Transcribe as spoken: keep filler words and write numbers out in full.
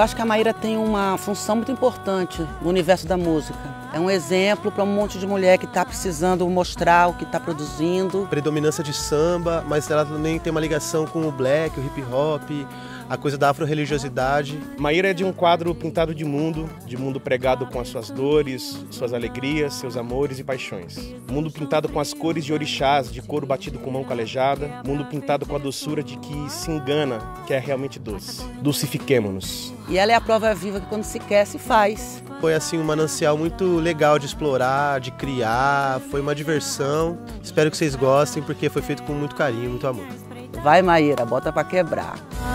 acho que a Maíra tem uma função muito importante no universo da música. É um exemplo para um monte de mulher que está precisando mostrar o que está produzindo. Predominância de samba, mas ela também tem uma ligação com o black, o hip hop, a coisa da afro-religiosidade. Maíra é de um quadro pintado de mundo, de mundo pregado com as suas dores, suas alegrias, seus amores e paixões. Mundo pintado com as cores de orixás, de couro batido com mão calejada. Mundo pintado com a doçura de que se engana, que é realmente doce. Dulcifiquemo-nos. E ela é a prova viva que quando se quer, se faz. Foi assim um manancial muito legal de explorar, de criar, foi uma diversão. Espero que vocês gostem, porque foi feito com muito carinho, muito amor. Vai, Maíra, bota pra quebrar.